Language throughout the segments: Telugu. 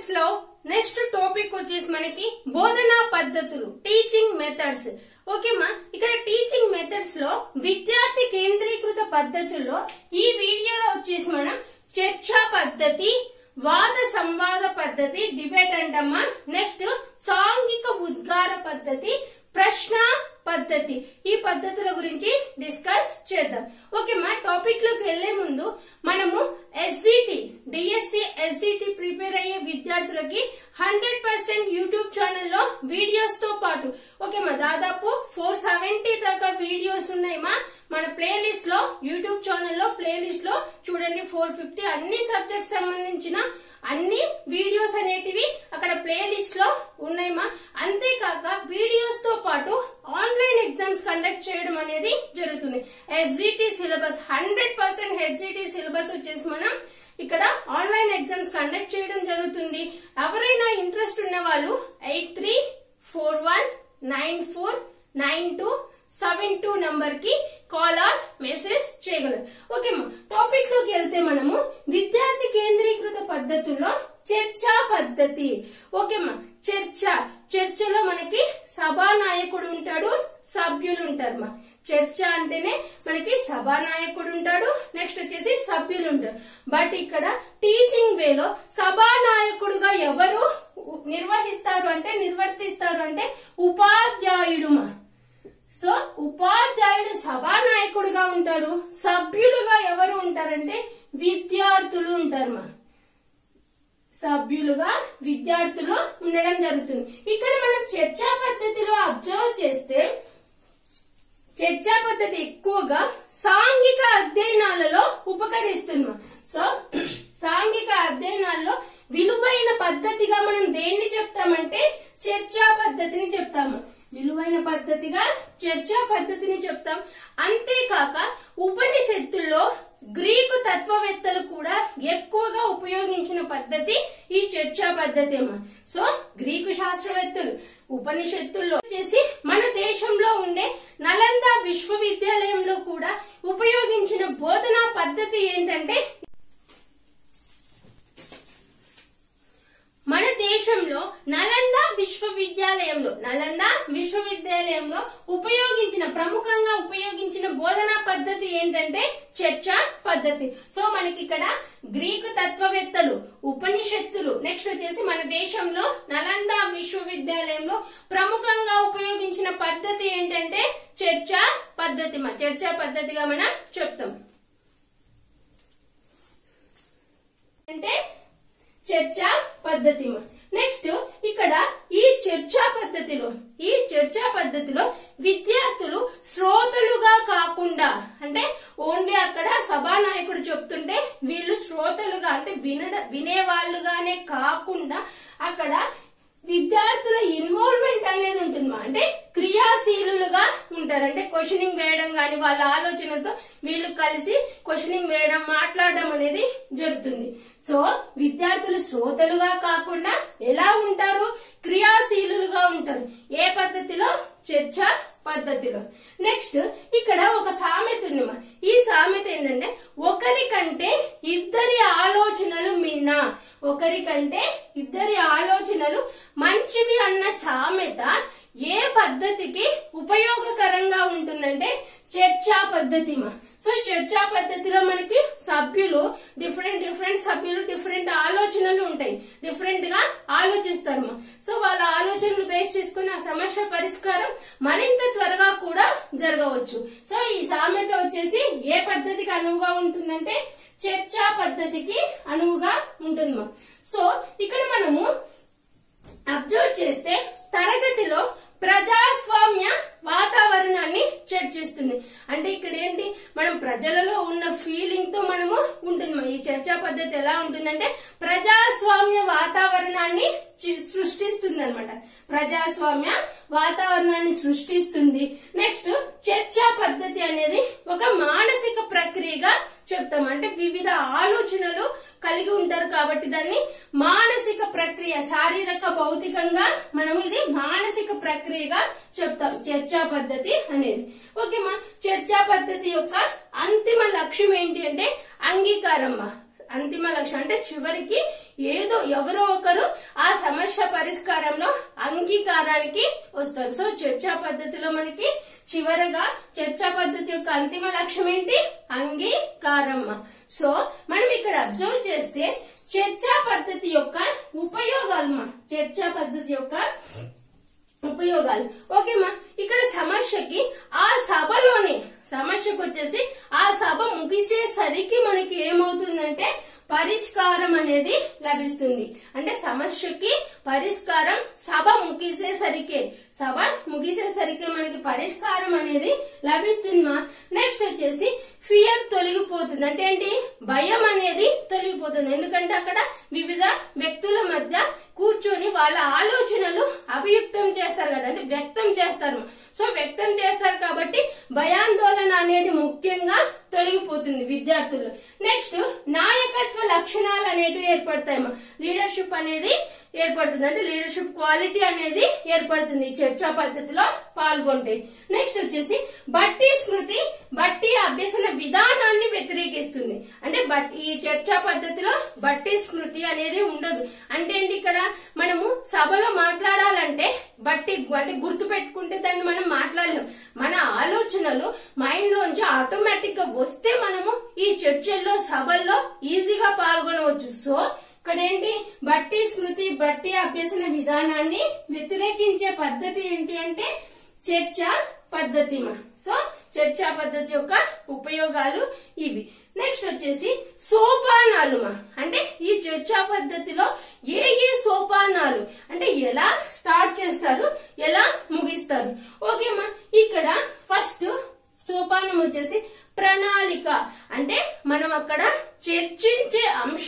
మెథడ్స్ లో నెక్స్ట్ టాపిక్ వచ్చేసి మనకి బోధనా పద్ధతులు, టీచింగ్ మెథడ్స్. ఓకేమా, ఇక్కడ టీచింగ్ మెథడ్స్ లో విద్యార్థి కేంద్రీకృత పద్ధతుల్లో ఈ వీడియోలో వచ్చేసి మనం చర్చా పద్ధతి, వాద సంవాద పద్ధతి, డిబేట్ అంటమ్మా. నెక్స్ట్ సాంఘిక ఉద్గార పద్ధతి, ప్రశ్న పద్ధతి, ఈ పద్ధతుల గురించి డిస్కస్ చేద్దాం. ఓకేమా, టాపిక్ లోకి వెళ్లే ముందు మనము ఎస్జిటి, డిఎస్సి ఎస్జిటి ప్రిపేర్ అయ్యే విద్యార్థులకి 100% యూట్యూబ్ ఛానల్లో వీడియోస్ తో పాటు ఓకేమా దాదాపు 470 దాకా వీడియోస్ ఉన్నాయమ్మా. మన ప్లేలిస్ట్ లో యూట్యూబ్ ఛానల్లో ప్లేలిస్ట్ లో చూడండి 450 అన్ని సబ్జెక్ట్ సంబంధించిన అన్ని వీడియోస్ అనేటివి అక్కడ ప్లేలిస్ట్ లో ఉన్నాయమ్మా. అంతేకాక వీడియోస్ తో పాటు ఆన్లైన్ ఎగ్జామ్స్ కండక్ట్ చేయడం అనేది జరుగుతుంది. ఎస్జిటి సిలబస్ 100% ఎస్జిటి సిలబస్ వచ్చేసి మనం ఇక్కడ ఆన్లైన్ ఎగ్జామ్స్ కండక్ట్ చేయడం జరుగుతుంది. ఎవరైనా ఇంట్రెస్ట్ ఉన్న వాళ్ళు 8341949272 నంబర్ కి కాల్ ఆర్ మెసేజ్ చేయగలరు. ఓకేమా, టాపిక్ లోకి వెళ్తే మనము విద్యార్థి కేంద్రీకృత పద్ధతుల్లో చర్చా పద్ధతి. ఓకేమా, చర్చలో మనకి సభానాయకుడు ఉంటాడు, సభ్యులు ఉంటారు. చర్చ అంటేనే మనకి సభానాయకుడు ఉంటాడు, నెక్స్ట్ వచ్చేసి సభ్యులు ఉంటారు. బట్ ఇక్కడ టీచింగ్ వేలో సభానాయకుడుగా ఎవరు నిర్వర్తిస్తారు అంటే ఉపాధ్యాయుడు. సో ఉపాధ్యాయుడు సభానాయకుడుగా ఉంటాడు, సభ్యులుగా ఎవరు ఉంటారంటే విద్యార్థులు ఉంటారు. సభ్యులుగా విద్యార్థులు ఉండడం జరుగుతుంది. ఇక్కడ మనం చర్చా పద్ధతిలో అబ్జర్వ్ చేస్తే చర్చా పద్ధతి ఎక్కువగా సాంఘిక అధ్యయనాలలో ఉపకరిస్తుంది. సో సాంఘిక అధ్యయనాల్లో విలువైన పద్ధతిగా మనం దేన్ని చెప్తామంటే చర్చా పద్ధతిని చెప్తాము. విలువైన పద్ధతిగా చర్చా పద్ధతిని చెప్తాం. అంతేకాక ఉపనిషత్తుల్లో గ్రీకు తత్వవేత్తలు కూడా ఎక్కువగా ఉపయోగించిన పద్ధతి ఈ చర్చా పద్ధతి అమ్మా. సో గ్రీకు శాస్త్రవేత్తలు ఉపనిషత్తుల్లో చేసి మన దేశంలో ఉండే నలంద విశ్వవిద్యాలయంలో కూడా ఉపయోగించిన బోధనా పద్ధతి ఏంటంటే మన దేశంలో నలంద విశ్వవిద్యాలయంలో ప్రముఖంగా ఉపయోగించిన బోధనా పద్ధతి ఏంటంటే చర్చా పద్ధతి. సో మనకి ఇక్కడ గ్రీకు తత్వవేత్తలు, ఉపనిషత్తులు, నెక్స్ట్ వచ్చేసి మన దేశంలో నలంద విశ్వవిద్యాలయంలో ప్రముఖంగా ఉపయోగించిన పద్ధతి ఏంటంటే చర్చా పద్ధతి. చర్చా పద్ధతిగా మనం చెప్తాం అంటే చర్చా పద్ధతి. నెక్స్ట్ ఇక్కడ ఈ చర్చా పద్ధతిలో విద్యార్థులు శ్రోతలుగా కాకుండా అంటే ఓన్లీ అక్కడ సభానాయకుడు చెప్తుంటే వీళ్ళు శ్రోతలుగా అంటే వినేవాళ్ళుగానే కాకుండా అక్కడ విద్యార్థుల ఇన్వాల్వ్మెంట్ అనేది ఉంటుంది. అంటే క్రియాశీలుగా ఉంటారు. అంటే క్వశ్చనింగ్ వేయడం గాని వాళ్ళ ఆలోచనతో వీళ్ళు కలిసి క్వశ్చనింగ్ వేయడం, మాట్లాడడం అనేది జరుగుతుంది. సో విద్యార్థులు శ్రోతలుగా కాకుండా ఎలా ఉంటారు? క్రియాశీలుగా ఉంటారు. ఏ పద్ధతిలో? చర్చా పద్ధతిలో. నెక్స్ట్ ఇక్కడ ఒక సామెత ఉంది. ఈ సామెత ఏంటంటే ఒకరికంటే ఇద్దరి ఆలోచనలు మంచివి అన్న సామెత ఏ పద్ధతికి ఉపయోగకరంగా ఉంటుందంటే చర్చా పద్ధతి. సో చర్చా పద్ధతిలో మనకి సభ్యులు డిఫరెంట్ సభ్యులు డిఫరెంట్ ఆలోచనలు ఉంటాయి, డిఫరెంట్ గా ఆలోచిస్తారు. సో వాళ్ళ ఆలోచనలు బేస్ చేసుకుని ఆ సమస్య పరిష్కారం మరింత త్వరగా కూడా జరగవచ్చు. సో ఈ సామెత వచ్చేసి ఏ పద్ధతికి అనువుగా ఉంటుందంటే చర్చా పద్ధతికి అనువుగా ఉంటుంది. సో ఇక్కడ మనము అబ్జర్వ్ చేస్తే తరగతిలో ప్రజాస్వామ్య వాతావరణాన్ని చర్చిస్తుంది. అంటే ఇక్కడ ఏంటి, మనం ప్రజలలో ఉన్న ఫీలింగ్ తో మనము ఉంటుంది. ఈ చర్చా పద్ధతి ఎలా ఉంటుందంటే ప్రజాస్వామ్య వాతావరణాన్ని సృష్టిస్తుంది అనమాట. ప్రజాస్వామ్య వాతావరణాన్ని సృష్టిస్తుంది. నెక్స్ట్ చర్చా పద్ధతి అనేది ఒక మానసిక ప్రక్రియగా చెప్తాం. అంటే వివిధ ఆలోచనలు కలిగి ఉంటారు కాబట్టి దాన్ని మానసిక ప్రక్రియ, శారీరక భౌతికంగా మనం ఇది మానసిక ప్రక్రియగా చెప్తాం చర్చా పద్ధతి అనేది. ఓకేమా, చర్చా పద్ధతి యొక్క అంతిమ లక్ష్యం ఏంటి అంటే అంగీకారం. అంతిమ లక్ష్యం అంటే చివరికి ఎవరో ఒకరు ఆ సమస్య పరిష్కారంలో అంగీకారానికి వస్తారు. సో చర్చా పద్ధతిలో మనకి చివరగా చర్చా పద్ధతి యొక్క అంతిమ లక్ష్యం ఏంటి? అంగీకారం. సో మనం ఇక్కడ అబ్జర్వ్ చేస్తే చర్చా పద్ధతి యొక్క ఉపయోగాలు చర్చా పద్ధతి యొక్క ఉపయోగాలు ఓకేమా. ఇక్కడ సమస్యకి ఆ సభలోనే సమస్యకు వచ్చేసి ఆ సభ ముగిసేసరికి మనకి ఏమవుతుందంటే పరిష్కారం అనేది లభిస్తుంది. అంటే సమస్యకి పరిష్కారం సభ ముగిసేసరికి మనకి పరిష్కారం అనేది లభిస్తుంది. నెక్స్ట్ వచ్చేసి ఫియర్ తొలగిపోతుంది. అంటే ఏంటి? భయం అనేది తొలగిపోతుంది. ఎందుకంటే అక్కడ వివిధ వ్యక్తుల మధ్య కూర్చొని వాళ్ళ ఆలోచనలు అభివ్యక్తం చేస్తారు కదా, అంటే వ్యక్తం చేస్తారు. సో వ్యక్తం చేస్తారు కాబట్టి భయాందోళన అనేది ముఖ్యంగా తొలగిపోతుంది విద్యార్థులు. నెక్స్ట్ నాయకత్వ లక్షణాలు అనేటివి ఏర్పడతాయమ్మా. లీడర్షిప్ అనేది ఏర్పడుతుంది. అంటే లీడర్షిప్ క్వాలిటీ అనేది ఏర్పడుతుంది చర్చా పద్ధతిలో పాల్గొంటే. నెక్స్ట్ వచ్చేసి బట్టి స్మృతి బట్టి అభ్యసన విధానాన్ని వ్యతిరేకిస్తుంది. అంటే ఈ చర్చా పద్ధతిలో బట్టి స్మృతి అనేది ఉండదు. అంటే ఏంటి? ఇక్కడ మనము సభలో మాట్లాడాలంటే బట్టి అంటే గుర్తు పెట్టుకుంటే దాన్ని మనం మాట్లాడలేం. మన ఆలోచనలు మైండ్ లోంచి ఆటోమేటిక్ గా వస్తే మనము ఈ చర్చల్లో సభల్లో ఈజీగా పాల్గొనవచ్చు. సో ఇక్కడ ఏంటి? బట్టి స్మృతి బట్టి అభ్యసన విధానాన్ని వ్యతిరేకించే పద్ధతి ఏంటి అంటే చర్చా పద్ధతి. సో చర్చా పద్ధతి యొక్క ఉపయోగాలు ఇవి. నెక్స్ట్ వచ్చేసి సోపానాలు అంటే ఈ చర్చా పద్ధతిలో ఏ సోపానాలు అంటే ఎలా స్టార్ట్ చేస్తారు, ఎలా ముగిస్తారు. ఓకేమా. ఇక్కడ ఫస్ట్ సోపానం వచ్చేసి ప్రణాళిక. అంటే మనం అక్కడ చర్చించే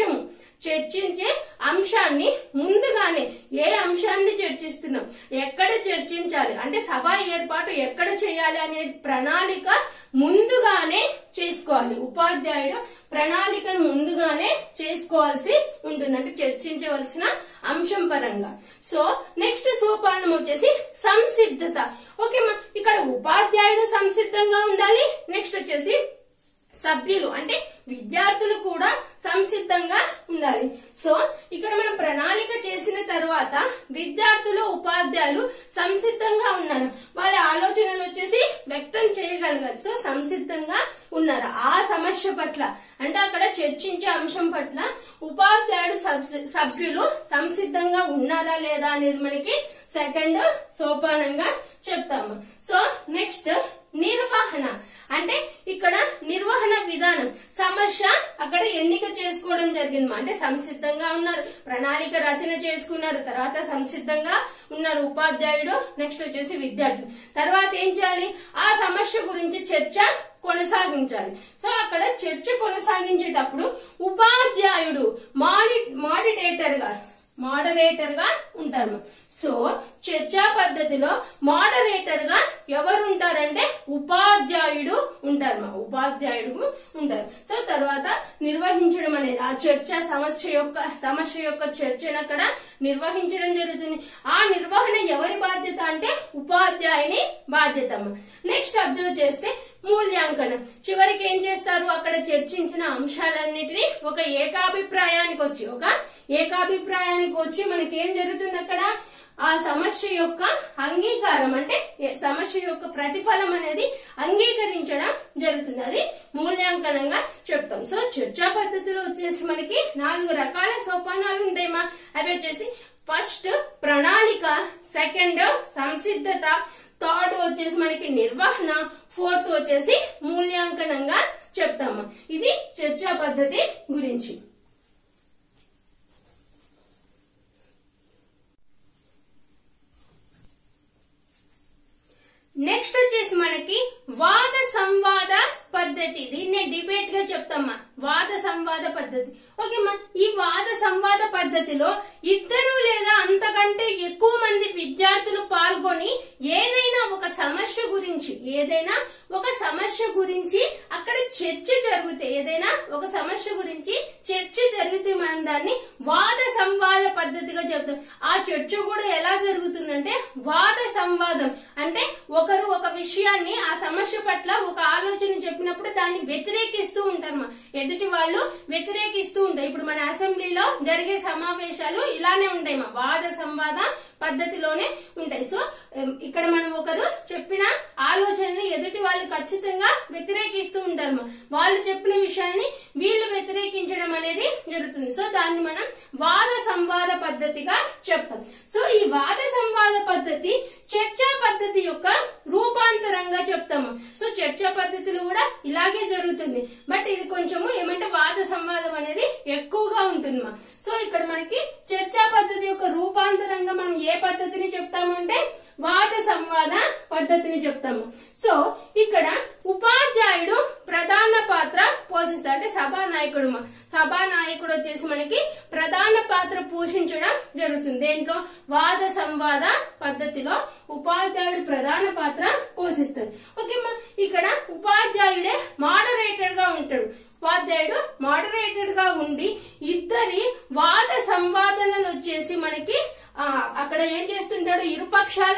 అంశాన్ని ముందుగానే ఏ అంశాన్ని చర్చిస్తున్నాం, ఎక్కడ చర్చించాలి, అంటే సభ ఏర్పాటు ఎక్కడ చేయాలి అనే ప్రణాళిక ముందుగానే చేసుకోవాలి. ఉపాధ్యాయుడు ప్రణాళికను ముందుగానే చేసుకోవాల్సి ఉంటుంది, అంటే చర్చించవలసిన అంశం పరంగా. సో నెక్స్ట్ సోపానం వచ్చేసి సంసిద్ధత. ఓకేమా. ఇక్కడ ఉపాధ్యాయుడు సంసిద్ధంగా ఉండాలి. నెక్స్ట్ వచ్చేసి సభ్యులు అంటే విద్యార్థులు కూడా సంసిద్ధంగా ఉండాలి. సో ఇక్కడ మనం ప్రణాళిక చేసిన తర్వాత విద్యార్థులు ఉపాధ్యాయులు సంసిద్ధంగా ఉన్నారు, వాళ్ళ ఆలోచనలు వచ్చేసి వ్యక్తం చేయగలగాలి. సో సంసిద్ధంగా ఉన్నారు ఆ సమస్య పట్ల, అంటే అక్కడ చర్చించే అంశం పట్ల ఉపాధ్యాయుడు సభ్యులు సంసిద్ధంగా ఉన్నారా లేదా అనేది మనకి సెకండ్ సోపానంగా చెప్తాము. సో నెక్స్ట్ నిర్వహణ. అంటే ఇక్కడ నిర్వహణ విధానం సమస్య అక్కడ ఎన్నిక చేసుకోవడం జరిగింది. అంటే సంసిద్ధంగా ఉన్నారు, ప్రణాళిక రచన చేసుకున్నారు, తర్వాత సంసిద్ధంగా ఉన్నారు ఉపాధ్యాయుడు, నెక్స్ట్ వచ్చేసి విద్యార్థులు. తర్వాత ఏం చేయాలి? ఆ సమస్య గురించి చర్చ కొనసాగించాలి. సో అక్కడ చర్చ కొనసాగించేటప్పుడు ఉపాధ్యాయుడు మోడరేటర్ గా ఉంటారు. సో చర్చా పద్ధతిలో మోడరేటర్ గా ఎవరు ఉంటారంటే ఉపాధ్యాయుడు ఉంటారు. సో తర్వాత నిర్వహించడం అనేది ఆ చర్చ సమస్య యొక్క చర్చను అక్కడ నిర్వహించడం జరుగుతుంది. ఆ నిర్వహణ ఎవరి బాధ్యత అంటే ఉపాధ్యాయుని బాధ్యత. నెక్స్ట్ అబ్జర్వ్ చేస్తే మూల్యాంకనం. చివరికి ఏం చేస్తారు? అక్కడ చర్చించిన అంశాలన్నిటినీ ఒక ఏకాభిప్రాయానికి వచ్చి మనకి ఏం జరుగుతుంది? అక్కడ ఆ సమస్య యొక్క అంగీకారం అంటే సమస్య యొక్క ప్రతిఫలం అనేది అంగీకరించడం జరుగుతుంది. అది మూల్యాంకనంగా చెప్తాం. సో చర్చా పద్ధతిలో వచ్చేసి మనకి 4 రకాల సోపానాలు ఉంటాయమ్మా. అవి వచ్చేసి ఫస్ట్ ప్రణాళిక, సెకండ్ సంసిద్ధత, థర్డ్ వచ్చేసి మనకి నిర్వహణ, ఫోర్త్ వచ్చేసి మూల్యాంకనంగా చెప్తాము. ఇది చర్చా పద్ధతి గురించి. నెక్స్ట్ వచ్చేసి మనకి వాద సంవాద పద్ధతి. దీన్ని డిబేట్ గా చెప్తామా, వాద సంవాద పద్ధతి. ఓకేమ్మా. ఈ వాద సంవాద పద్ధతిలో 2 లేదా అంతకంటే ఎక్కువ మంది విద్యార్థులు పాల్గొని ఏదైనా ఒక సమస్య గురించి అక్కడ చర్చ జరిగితే, ఏదైనా ఒక సమస్య గురించి చర్చ జరిగితే మనం దాన్ని వాద సంవాద పద్ధతిగా చెప్తాం. ఆ చర్చ కూడా ఎలా జరుగుతుందంటే వాద సంవాదం అంటే ఒకరు ఒక విషయాన్ని ఆ సమస్య పట్ల ఒక ఆలోచన చెప్పినప్పుడు దాన్ని వ్యతిరేకిస్తూ ఉంటారు, ఎదుటి వాళ్ళు వ్యతిరేకిస్తూ ఉంటారు. ఇప్పుడు మన అసెంబ్లీలో జరిగే సమావేశాలు ఇలానే ఉంటాయి, వాద సంవాద పద్ధతిలోనే ఉంటాయి. సో ఇక్కడ మనం ఒకరు చెప్పిన ఆలోచనని ఎదుటి వాళ్ళు ఖచ్చితంగా వ్యతిరేకిస్తూ ఉంటారు, వాళ్ళు చెప్పిన విషయాన్ని వీళ్ళు వ్యతిరేకించడం అనేది జరుగుతుంది. సో దాన్ని మనం వాద సంవాద పద్ధతిగా చెప్తాం. సో ఈ వాద సంవాద పద్ధతి చర్చా పద్ధతి యొక్క రూపాంతరంగా చెప్తాము. సో చర్చా పద్ధతిలో కూడా ఇలాగే జరుగుతుంది, బట్ ఇది కొంచెము ఏమంటే వాద సంవాదం అనేది ఎక్కువగా ఉంటుంది. సో ఇక్కడ మనకి చర్చా పద్ధతి యొక్క రూపాంతరంగా మనం ఏ పద్ధతిని చెప్తాము అంటే వాద సంవాద పద్ధతిని చెప్తాము. సో ఇక్కడ ఉపాధ్యాయుడు ప్రధాన పాత్ర పోషిస్తాడు, అంటే సభానాయకుడు. సభానాయకుడు వచ్చేసి మనకి ప్రధాన పాత్ర పోషించడం జరుగుతుంది. దేంట్లో వాద సంవాద పద్ధతిలో ఉపాధ్యాయుడు ప్రధాన పాత్ర పోషిస్తాడు. ఓకే, ఇక్కడ ఉపాధ్యాయుడే మోడరేటర్ గా ఉంటాడు. ఉపాధ్యాయుడు మోడరేటర్ గా ఉండి ఇద్దరి వాద సంవాదనలు వచ్చేసి మనకి అక్కడ ఏం చేస్తుంటాడు, ఇరుపక్షాల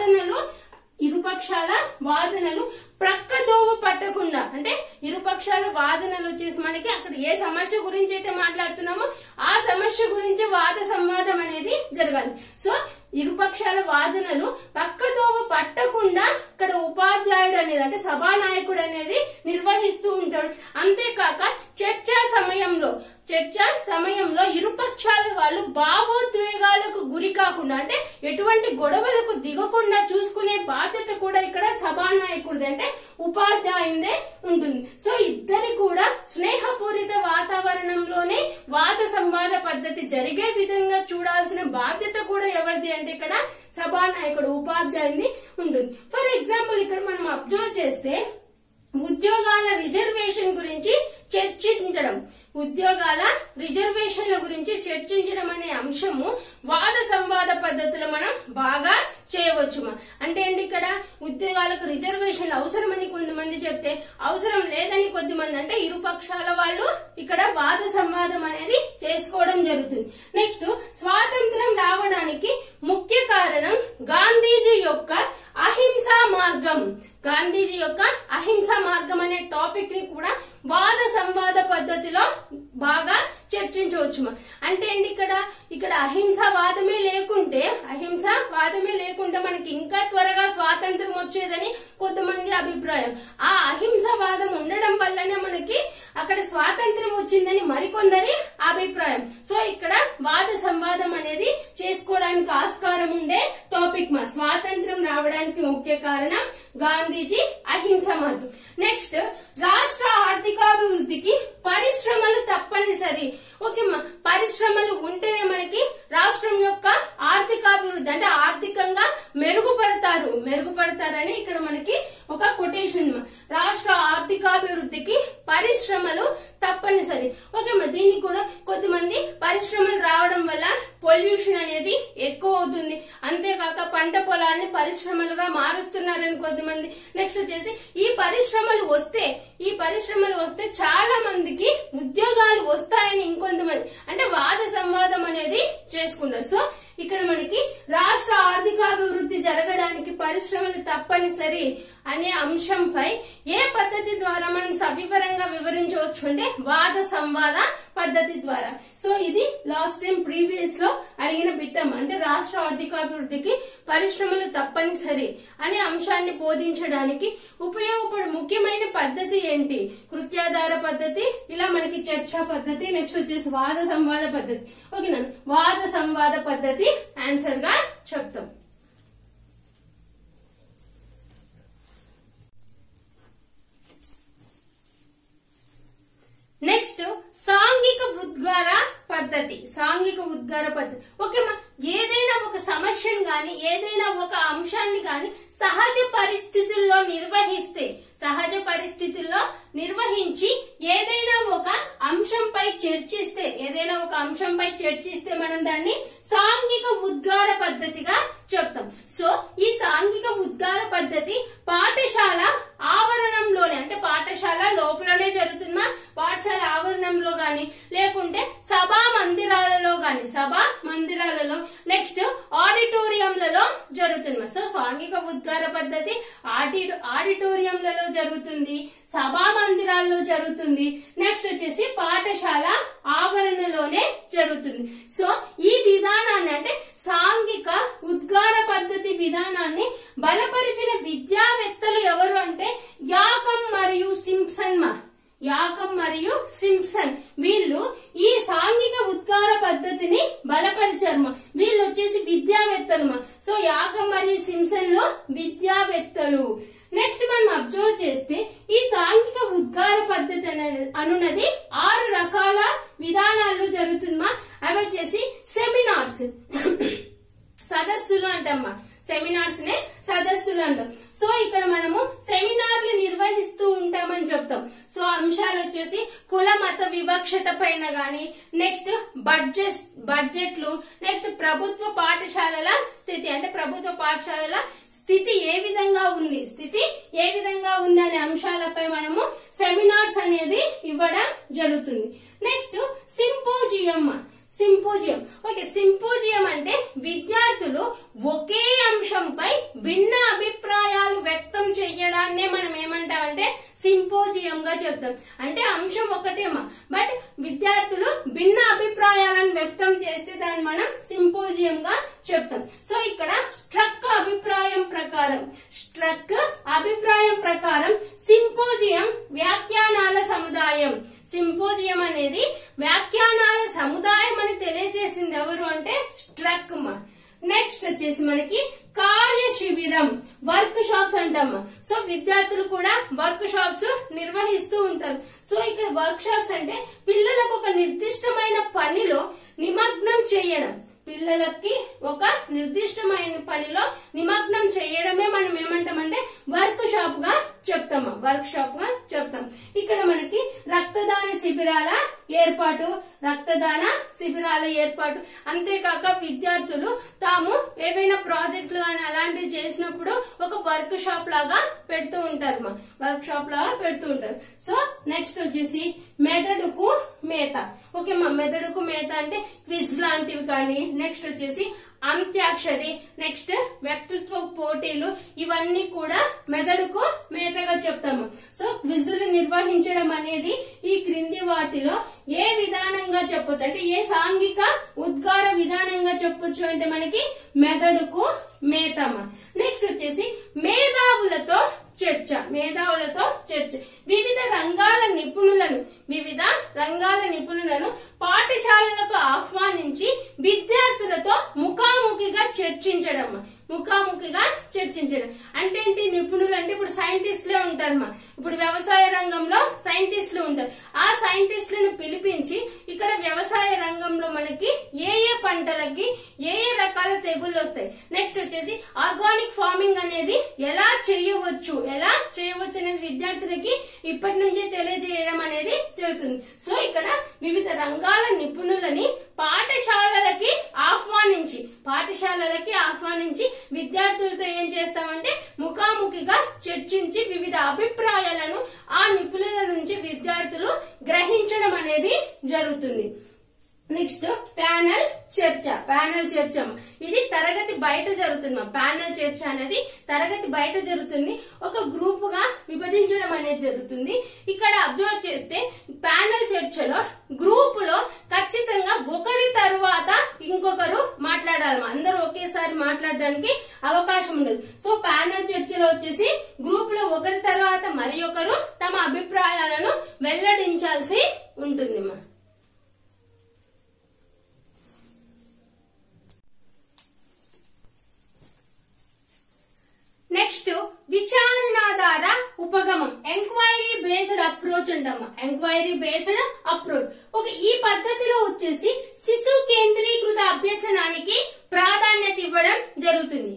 వాదనలు ప్రక్కదోవ పట్టకుండా, అంటే ఇరుపక్షాల వాదనలు వచ్చేసి మనకి అక్కడ ఏ సమస్య గురించి అయితే మాట్లాడుతున్నామో ఆ సమస్య గురించి వాద సంవాదం అనేది జరగాలి. సో ఇరుపక్షాల వాదనలు పక్కదోవ పట్టకుండా ఇక్కడ ఉపాధ్యాయుడు అనేది అంటే సభానాయకుడు అనేది నిర్వహిస్తూ ఉంటాడు. అంతేకాక చర్చా సమయంలో ఇరుపక్షాల వాళ్ళు భావోద్వేగాలకు గురి కాకుండా, అంటే ఎటువంటి గొడవలకు దిగకుండా చూసుకునే బాధ్యత కూడా ఇక్కడ సభానాయకుడిది అంటే ఉపాధ్యాయుదే ఉంటుంది. సో ఇద్దరి కూడా స్నేహపూరిత వాతావరణంలోనే వాద సంవాద పద్ధతి జరిగే విధంగా చూడాల్సిన బాధ్యత కూడా ఎవరిది అంటే ఇక్కడ సభానాయకుడు ఉపాధ్యాయుని ఉంటుంది. ఫర్ ఎగ్జాంపుల్ ఇక్కడ మనం అబ్జర్వ్ చేస్తే ఉద్యోగాల రిజర్వేషన్ గురించి చర్చించడం, ఉద్యోగాల రిజర్వేషన్ల గురించి చర్చించడం అనే అంశము వాద సంవాద పద్ధతిలో మనం బాగా చేయవచ్చు. అంటే ఏంటి, ఇక్కడ ఉద్యోగాలకు రిజర్వేషన్లు అవసరమని కొంతమంది చెప్తే అవసరం లేదని కొద్దిమంది, అంటే ఇరుపక్షాల వాళ్ళు ఇక్కడ వాద సంవాదం అనేది చేసుకోవడం జరుగుతుంది. నెక్స్ట్ స్వాతంత్రం రావడానికి ముఖ్య కారణం గాంధీజీ యొక్క అహింసా మార్గం. గాంధీజీ యొక్క అహింసా మార్గం అనే టాపిక్ ని కూడా వాద సంవాద పద్ధతిలో బాగా చర్చించవచ్చు. అంటే ఏంటి, ఇక్కడ అహింసావాదమే లేకుంటే మనకి ఇంకా త్వరగా స్వాతంత్రం వచ్చేదని కొంతమంది అభిప్రాయం. ఆ అహింసావాదం ఉండడం వల్లనే మనకి అక్కడ స్వాతంత్రం వచ్చిందని మరికొందరి అభిప్రాయం. సో ఇక్కడ వాద సంవాదం అనేది చేసుకోవడానికి ఆస్కారం ఉండే టాపిక్. స్వాతంత్రం రావడానికి ముఖ్య కారణం గాంధీజీ అహింసా మార్గం. నెక్స్ట్ రాష్ట్ర ఆర్థికాభివృద్ధికి పరిశ్రమలు తప్పనిసరి. ఓకే, పరిశ్రమలు ఉంటేనే మనకి రాష్ట్రం యొక్క ఆర్థికాభివృద్ధి అంటే ఆర్థికంగా మెరుగుపడతారని ఇక్కడ మనకి ఒక కొటేషన్. రాష్ట్ర ఆర్థికాభివృద్ధికి పరిశ్రమలు తప్పనిసరి. ఓకే, దీనికి కూడా కొద్దిమంది పరిశ్రమలు రావడం వల్ల పొల్యూషన్ అనేది ఎక్కువ అవుతుంది, అంతేకాక పంట పొలాన్ని పరిశ్రమలుగా మారుస్తున్నారని కొద్దిమంది. నెక్స్ట్ వచ్చేసి ఈ పరిశ్రమలు వస్తే చాలా మందికి ఉద్యోగాలు వస్తాయని ఇంకొంతమంది, అంటే వాద సంవాదం అనేది చేసుకున్నారు. సో ఇక్కడ మనకి రాష్ట్ర ఆర్థికాభివృద్ధి జరగడానికి పరిశ్రమలు తప్పనిసరి అనే అంశంపై ఏ పద్ధతి ద్వారా మనం సవివరంగా వివరించవచ్చు అంటే వాద సంవాద పద్ధతి ద్వారా. సో ఇది లాస్ట్ టైం ప్రీవియస్ లో అడిగిన బిట్టం, అంటే రాష్ట్ర ఆర్థికాభివృద్ధికి పరిశ్రమలు తప్పనిసరి అనే అంశాన్ని బోధించడానికి ఉపయోగపడే ముఖ్యమైన పద్ధతి ఏంటి? కృత్యాధార పద్ధతి, ఇలా మనకి చర్చా పద్ధతి, నెక్స్ట్ వచ్చేసి వాద సంవాద పద్ధతి. ఓకేనా, వాద సంవాద పద్ధతి ఆన్సర్ గా చెప్తాం. నెక్స్ట్ సాంఘిక ఉద్గార పద్ధతి. ఓకే, ఏదైనా ఒక సమస్యను గాని ఏదైనా ఒక అంశాన్ని గాని సహజ పరిస్థితుల్లో నిర్వహించి ఏదైనా ఒక అంశంపై చర్చిస్తే మనం దాన్ని సాంఘిక ఉద్గార పద్ధతిగా చెప్తాం. సో ఈ సాంఘిక ఉద్గార పద్ధతి పాఠశాల ఆవరణంలోనే, అంటే పాఠశాల లోపలనే జరుగుతుందా, పాఠశాల ఆవరణంలో గాని లేకుంటే జరుగుతుంది. నెక్స్ట్ వచ్చేసి పాఠశాల ఆవరణలోనే జరుగుతుంది. సో ఈ విధానాన్ని అంటే సాంఘిక ఉద్గార పద్ధతి విధానాన్ని బలపరిచిన విద్యావేత్తలు ఎవరు అంటే యాకమ్ మరియు సింప్సన్ వీళ్ళు ఈ సాంఘిక ఉద్గార పద్ధతిని బలపరిచారు. వీళ్ళు వచ్చేసి విద్యావేత్తలు. సో యాకమ్ మరియు సింప్సన్ లో విద్యావేత్తలు. నెక్స్ట్ మనం అబ్జర్వ్ చేస్తే ఈ సాంఘిక ఉద్గార పద్ధతి అనున్నది 6 రకాల విధానాల్లో జరుగుతుందమ్మా. అవి వచ్చేసి సెమినార్స్ సదస్సులు అంటమ్మా. సెమినార్స్ నే సదస్సులు అంటాం. సో ఇక్కడ మనము సెమినార్లు నిర్వహిస్తూ ఉంటామని చెప్తాం. సో అంశాలు వచ్చేసి కుల మత వివక్షత పైన గాని, నెక్స్ట్ బడ్జెట్లు, నెక్స్ట్ ప్రభుత్వ పాఠశాలల స్థితి అంటే ప్రభుత్వ పాఠశాలల స్థితి ఏ విధంగా ఉంది అనే అంశాలపై మనము సెమినార్స్ అనేది ఇవ్వడం జరుగుతుంది. నెక్స్ట్ సింపోజియం అంటే విద్యార్థులు ఒకే అంశంపై భిన్న అభిప్రాయాలు వ్యక్తం చేయడాన్నే మనం ఏమంటామంటే సింపోజియం గా చెప్తాం. అంటే అంశం ఒకటేమా, బట్ విద్యార్థులు భిన్న అభిప్రాయాలను వ్యక్తం చేస్తే దాన్ని మనం సింపోజియం గా చెప్తాం. సో ఇక్కడ స్ట్రక్ అభిప్రాయం ప్రకారం సింపోజియం వ్యాఖ్యానాల సముదాయం. సింపోజియం అనేది వ్యాఖ్యానాల సముదాయం అని తెలియజేసింది ఎవరు అంటే స్ట్రక్. నెక్స్ట్ వచ్చేసి మనకి కార్య శిబిరం, వర్క్ షాప్స్ అంటాము. సో విద్యార్థులు కూడా వర్క్ షాప్స్ నిర్వహిస్తూ ఉంటారు. సో ఇక్కడ వర్క్ షాప్స్ అంటే పిల్లలకు ఒక నిర్దిష్టమైన పనిలో నిమగ్నం చేయడం. పిల్లలకి ఒక నిర్దిష్టమైన పనిలో నిమగ్నం చేయడమే మనం ఏమంటామంటే వర్క్ షాప్ గా చెప్తాం. ఇక్కడ మనకి రక్తదాన శిబిరాల ఏర్పాటు, అంతేకాక విద్యార్థులు తాము ఏవైనా ప్రాజెక్టులు కానీ అలాంటివి చేసినప్పుడు ఒక వర్క్ షాప్ లాగా పెడుతూ ఉంటారు. సో నెక్స్ట్ వచ్చేసి మెదడుకు మేత. ఓకే మెదడుకు మేత అంటే క్విజ్ లాంటివి కానీ, నెక్స్ట్ వచ్చేసి అంత్యాక్షరి, నెక్స్ట్ వ్యక్తిత్వ పోటీలు, ఇవన్నీ కూడా మెదడుకు మేతగా చెప్తాము. సో క్విజ్లు నిర్వహించడం అనేది ఈ క్రింది వాటిలో ఏ విధానంగా చెప్పొచ్చు అంటే ఏ సాంఘిక ఉద్గార విధానంగా చెప్పొచ్చు అంటే మనకి మెదడుకు మేతమ్మ. నెక్స్ట్ వచ్చేసి మేధావులతో చర్చ. వివిధ రంగాల నిపుణులను పాఠశాలలకు ఆహ్వానించి విద్యార్థులతో ముఖాముఖిగా చర్చించడం. అంటే ఏంటి నిపుణులు అంటే ఇప్పుడు సైంటిస్టులే ఉంటారమ్మా. ఇప్పుడు వ్యవసాయ రంగంలో సైంటిస్టులు ఉంటారు. ఆ సైంటిస్టులను పిలిపించి ఇక్కడ వ్యవసాయ రంగంలో మనకి ఏ పంటలకి ఏ రకాల తెగుళ్ళు వస్తాయి, నెక్స్ట్ వచ్చేసి ఆర్గానిక్ ఫార్మింగ్ అనేది ఎలా చేయవచ్చు అనేది విద్యార్థులకి ఇప్పటి నుంచే తెలియజేయడం అనేది జరుగుతుంది. సో ఇక్కడ వివిధ రంగాల నిపుణులని పాఠశాలలకి ఆహ్వానించి విద్యార్థులతో ఏం చేస్తామంటే ముఖాముఖిగా చర్చించి వివిధ అభిప్రాయాలను ఆ నిపుణుల నుంచి విద్యార్థులు గ్రహించడం అనేది జరుగుతుంది. నెక్స్ట్ ప్యానల్ చర్చ ఇది తరగతి బయట జరుగుతుంది. ప్యానల్ చర్చ అనేది తరగతి బయట జరుగుతుంది. ఒక గ్రూప్ గా విభజించడం అనేది జరుగుతుంది. ఇక్కడ అబ్జర్వ్ చేస్తే ప్యానల్ చర్చలో గ్రూప్ లో ఖచ్చితంగా ఒకరి తరువాత ఇంకొకరు మాట్లాడాలి. అందరూ ఒకేసారి మాట్లాడడానికి అవకాశం ఉండదు. సో ప్యానల్ చర్చలో వచ్చేసి గ్రూప్ లో ఒకరి తర్వాత మరి ఒకరు తమ అభిప్రాయాలను వెల్లడించాల్సి ఉంటుంది. నెక్స్ట్ విచారణాధార ఉపగమం, ఎంక్వైరీ బేస్డ్ అప్రోచ్ అంటామా. ఒక ఈ పద్ధతిలో వచ్చేసి శిశు కేంద్రీకృత అభ్యసనానికి ప్రాధాన్యత ఇవ్వడం జరుగుతుంది.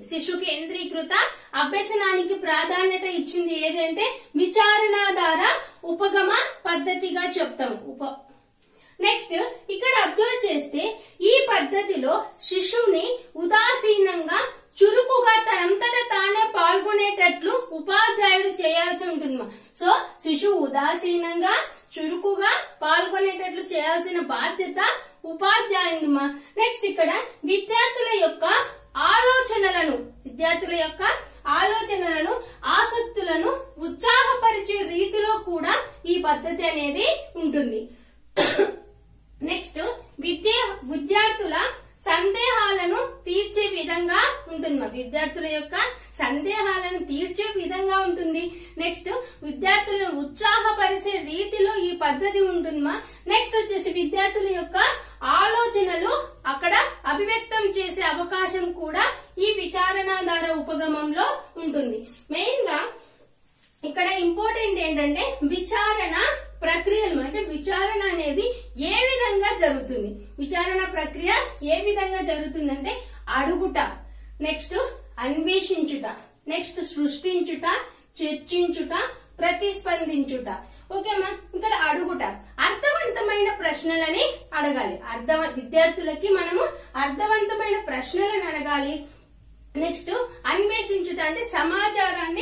ప్రాధాన్యత ఇచ్చింది ఏదంటే విచారణాధార ఉపగమ పద్ధతిగా చెప్తాము. నెక్స్ట్ ఇక్కడ అబ్జర్వ్ చేస్తే ఈ పద్ధతిలో శిశువుని ఉదాసీనంగా చురుకుగా తనంతట తానే పాల్గొనేటట్లు ఉపాధ్యాయుడు చేయాల్సి ఉంటుంది. సో శిశువు ఉదాసీనంగా చురుకుగా పాల్గొనేటట్లు చేయాల్సిన బాధ్యత ఉపాధ్యాయుని. నెక్స్ట్ ఇక్కడ విద్యార్థుల యొక్క ఆలోచనలను ఆసక్తులను ఉత్సాహపరిచే రీతిలో కూడా ఈ పద్ధతి అనేది ఉంటుంది. నెక్స్ట్ విద్యార్థుల సందేహాలను తీర్చే విధంగా ఉంటుంది. విద్యార్థుల యొక్క సందేహాలను తీర్చే విధంగా ఉంటుంది. నెక్స్ట్ విద్యార్థులను ఉత్సాహపరిచే రీతిలో ఈ పద్ధతి ఉంటుందమ్మా. నెక్స్ట్ వచ్చేసి విద్యార్థుల యొక్క ఆలోచనలు అక్కడ అభివ్యక్తం చేసే అవకాశం కూడా ఈ విచారణాధార ఉపగమంలో ఉంటుంది. మెయిన్ గా ఇక్కడ ఇంపార్టెంట్ ఏంటంటే విచారణ ప్రక్రియలు, అంటే విచారణ అనేది ఏ విధంగా జరుగుతుంది, విచారణ ప్రక్రియ ఏ విధంగా జరుగుతుందంటే అడుగుట, నెక్స్ట్ అన్వేషించుట, నెక్స్ట్ సృష్టించుట, చర్చించుట, ప్రతిస్పందించుట. ఓకేమా. ఇక్కడ అడుగుట, అర్థవంతమైన ప్రశ్నలని అడగాలి. విద్యార్థులకి మనము అర్థవంతమైన ప్రశ్నలను అడగాలి. నెక్స్ట్ అన్వేషించుట అంటే సమాచారాన్ని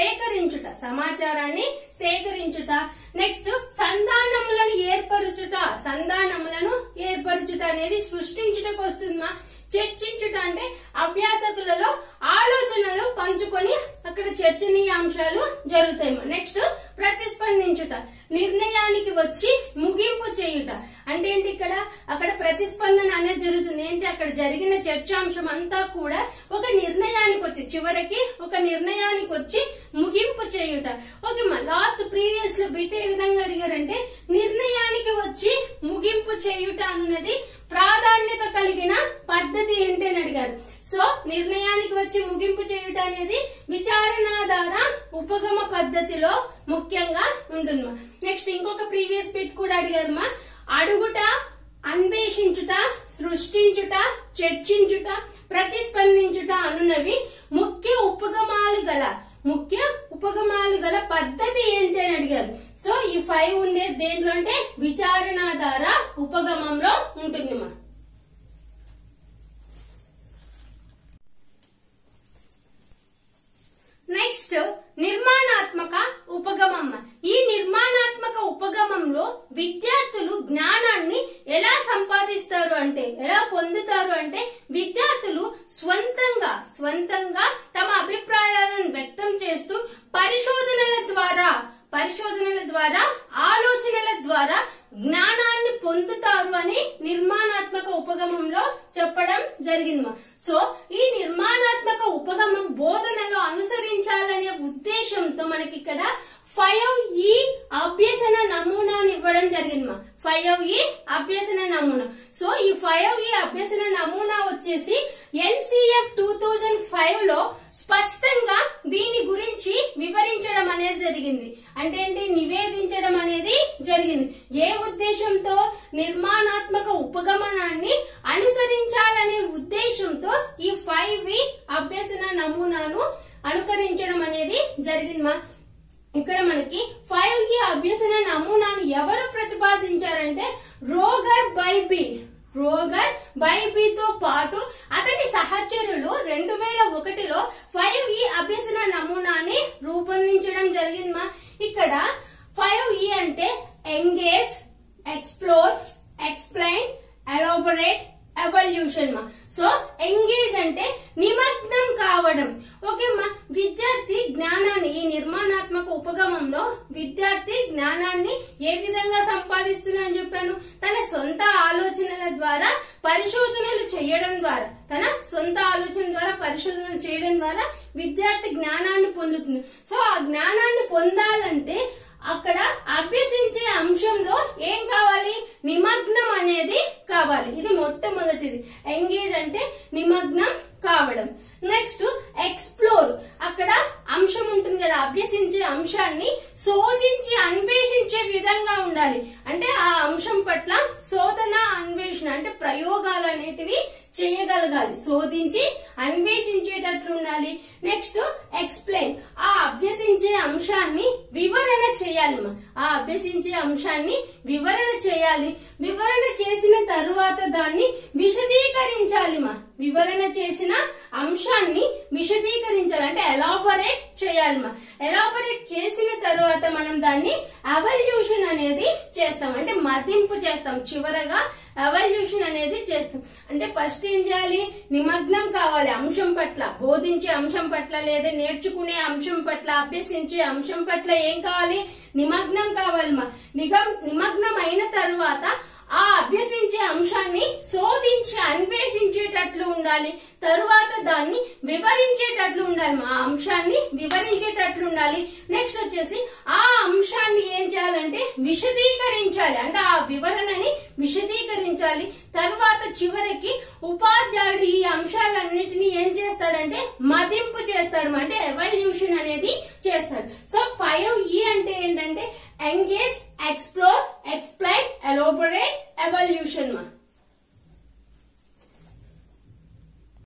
సేకరించుట. నెక్స్ట్ సంధానములను ఏర్పరుచుట అనేది సృష్టించుటకు వస్తుందా. చర్చించుట అంటే అభ్యాసకులలో ఆలోచనలు పంచుకొని అక్కడ చర్చనీయాంశాలు జరుగుతాయి. నెక్స్ట్ ప్రతిస్పందించుట, నిర్ణయానికి వచ్చి ముగింపు చేయుట. అంటే ఏంటి, అక్కడ ప్రతిస్పందన అనేది జరుగుతుంది. ఏంటి, అక్కడ జరిగిన చర్చాంశం అంతా కూడా ఒక నిర్ణయానికి వచ్చి చివరికి ఒక నిర్ణయానికి వచ్చి ముగింపు చేయుట. ఓకే, లాస్ట్ ప్రీవియస్ లో బిట్ ఏ విధంగా అడిగారంటే నిర్ణయానికి వచ్చి ముగింపు చేయుట అన్నది ప్రాధాన్యత కలిగిన పద్ధతి ఏంటి అని అడిగారు. సో నిర్ణయానికి వచ్చి ముగింపు చేయుట అనేది విచారణాధార ఉపగమ పద్ధతిలో ముఖ్యంగా ఉంటుందమ్మా. నెక్స్ట్ ఇంకొక ప్రీవియస్ బిట్ కూడా అడిగారమ్మా. అడుగుట, అన్వేషించుట, సృష్టించుట, చర్చించుట, ప్రతిస్పందించుట అనున్నవి ముఖ్య ఉపగమాలు గల పద్ధతి ఏంటి అని అడిగారు. సో ఈ 5 ఉండేది దేంట్లో అంటే విచారణాధార ఉపగమంలో ఉంటుందమ్మా. నెక్స్ట్ నిర్మాణాత్మక ఉపగమం. ఈ నిర్మాణాత్మక ఉపగమంలో విద్యార్థులు జ్ఞానాన్ని ఎలా సంపాదిస్తారు అంటే, ఎలా పొందుతారు అంటే విద్యార్థులు స్వంతంగా తమ అభిప్రాయాలను వ్యక్తం చేస్తూ పరిశోధనల ద్వారా ఆలోచనల ద్వారా జ్ఞానాన్ని పొందుతారు అని నిర్మాణాత్మక ఉపగమంలో చెప్పడం జరిగింది. సో ఈ నిర్మాణాత్మక ఉపగమం బోధనలో అనుసరించాలనే ఉద్దేశంతో మనకి ఇక్కడ 5E అభ్యసన నమూనాను ఇవ్వడం జరిగింది. 5E అభ్యసన నమూనా. సో ఈ 5E అభ్యసన నమూనా వచ్చేసి NCF 2005 లో స్పష్టంగా దీని గురించి వివరించడం అనేది జరిగింది. అంటే ఏంటి, నివేదించడం అనేది జరిగింది. ఏ ఉద్దేశంతో, నిర్మాణాత్మక ఉపగమనాన్ని అనుసరించాలనే ఉద్దేశంతో ఈ 5E అభ్యసన నమూనాను అనుకరించడం అనేది జరిగింది. ఇక్కడ మనకి 5E అభ్యసన నమూనాను ఎవరు ప్రతిపాదించారంటే రోగర్ బైబీతో పాటు అతని సహచరులు 2001లో 5E అభ్యసన నమూనాని రూపొందించడం జరిగింది. ఇక్కడ 5E అంటే engage, explore, explain, elaborate, evaluation. So engage అంటే నిమగ్నం కావడం. ఓకే మా, విద్యార్థి జ్ఞానాన్ని ఈ నిర్మాణాత్మక ఉపగమంలో విద్యార్థి జ్ఞానాన్ని ఏ విధంగా సంపాదిస్తున్నారని చెప్పాను. తన సొంత ఆలోచనల ద్వారా పరిశోధనలు చేయడం ద్వారా విద్యార్థి జ్ఞానాన్ని పొందుతుంది. సో ఆ జ్ఞానాన్ని పొందాలంటే అక్కడ అభ్యసించే అంశంలో ఏం కావాలి, నిమగ్నం అనేది కావాలి. ఇది మొట్టమొదటిది. ఎంగేజ్ అంటే నిమగ్నం కావడం. నెక్స్ట్ ఎక్స్ప్లోర్, అక్కడ అంశం ఉంటుంది కదా, అభ్యసించే అంశాన్ని శోధించి అన్వేషించే విధంగా ఉండాలి. అంటే ఆ అంశం పట్ల శోధన, అన్వేషణ అంటే ప్రయోగాలు అనేటివి చేయగలగాలి, శోధించి అన్వేషించేటట్లు ఉండాలి. నెక్స్ట్ ఎక్స్ప్లెయిన్, ఆ అభ్యసించే అంశాన్ని వివరణ చేయాలి. వివరణ చేసిన తరువాత దాన్ని విశదీకరించాలి. వివరణ చేసిన అంశాన్ని విశదీకరించాలి అంటే ఎలాబొరేట్ చేయాలి. ఎలాబొరేట్ చేసిన తరువాత మనం దాన్ని ఎవల్యూషన్ అనేది చేస్తాం, అంటే మదింపు చేస్తాం. చివరగా ఎవల్యూషన్ అనేది చేస్తాం. అంటే ఫస్ట్ ఏం చేయాలి, నిమగ్నం కావాలి అంశం పట్ల, బోధించే అంశం పట్ల లేదా నేర్చుకునే అంశం పట్ల, అభ్యసించే అంశం పట్ల ఏం కావాలి, నిమగ్నం కావాలి. నిమగ్నం అయిన తర్వాత ఆ అభ్యసించే అంశాన్ని శోధించి అన్వేషించేటట్లు ఉండాలి. తరువాత దాన్ని వివరించేటట్లు ఉండాలి, ఆ అంశాన్ని వివరించేటట్లు ఉండాలి. నెక్స్ట్ వచ్చేసి ఆ అంశాన్ని ఏం చేయాలంటే విశదీకరించాలి, అంటే ఆ వివరణని విశదీకరించాలి. తర్వాత చివరికి ఉపాధ్యాయుడు ఈ అంశాలన్నిటినీ ఏం చేస్తాడంటే మదింపు చేస్తాడు, అంటే ఎవల్యూషన్ అనేది చేస్తాడు. సో 5E అంటే ఏంటంటే ఎంగేజ్,